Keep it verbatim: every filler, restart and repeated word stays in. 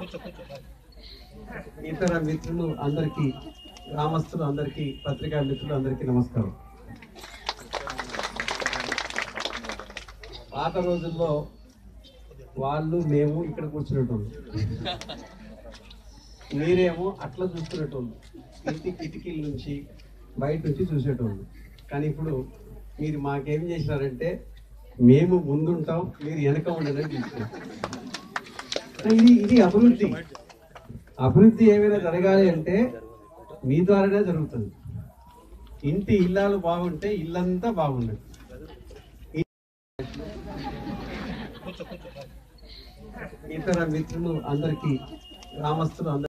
ఇతర మిత్రులు అందరికీ, గ్రామస్తులు అందరికీ, పత్రికా మిత్రులు అందరికీ నమస్కారం. పాత రోజుల్లో వాళ్ళు మేము ఇక్కడ కూర్చునేటోళ్ళు, మీరేమో అట్లా చూసుకునేటోళ్ళు, ఇంటి కిటికీల నుంచి బయట నుంచి చూసేటోళ్ళు. కానీ ఇప్పుడు మీరు మాకేం చేసినారంటే మేము ముందుంటాం, మీరు వెనక ఉండదని చూస్తున్నారు. ఇది ఇది అభివృద్ధి. అభివృద్ధి ఏమైనా జరగాలి అంటే మీ ద్వారానే జరుగుతుంది. ఇంటి ఇల్లాలు బాగుంటే ఇల్లంతా బాగుండదు. ఇతర మిత్రులు అందరికీ, గ్రామస్తులు అందరికీ